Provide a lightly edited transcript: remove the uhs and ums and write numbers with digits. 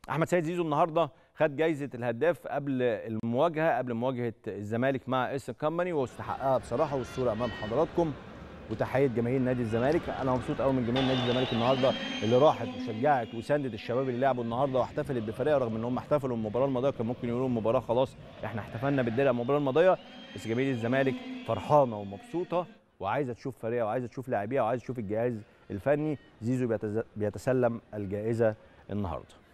احمد سيد زيزو النهارده خد جايزه الهداف قبل مواجهه الزمالك مع اس كامباني، واستحقها بصراحه، والصوره امام حضراتكم. وتحيه جماهير نادي الزمالك، انا مبسوط قوي من جماهير نادي الزمالك النهارده اللي راحت وشجعت وساندت الشباب اللي لعبوا النهارده واحتفلت بفريقها، رغم ان هم احتفلوا المباراه الماضيه، كان ممكن يقولوا المباراه خلاص احنا احتفلنا بالدرع المباراه الماضيه، بس جماهير الزمالك فرحانه ومبسوطه وعايزه تشوف فريقها وعايزه تشوف لاعبيها وعايزه تشوف الجهاز الفني. زيزو بيتسلم الجائزه النهارده.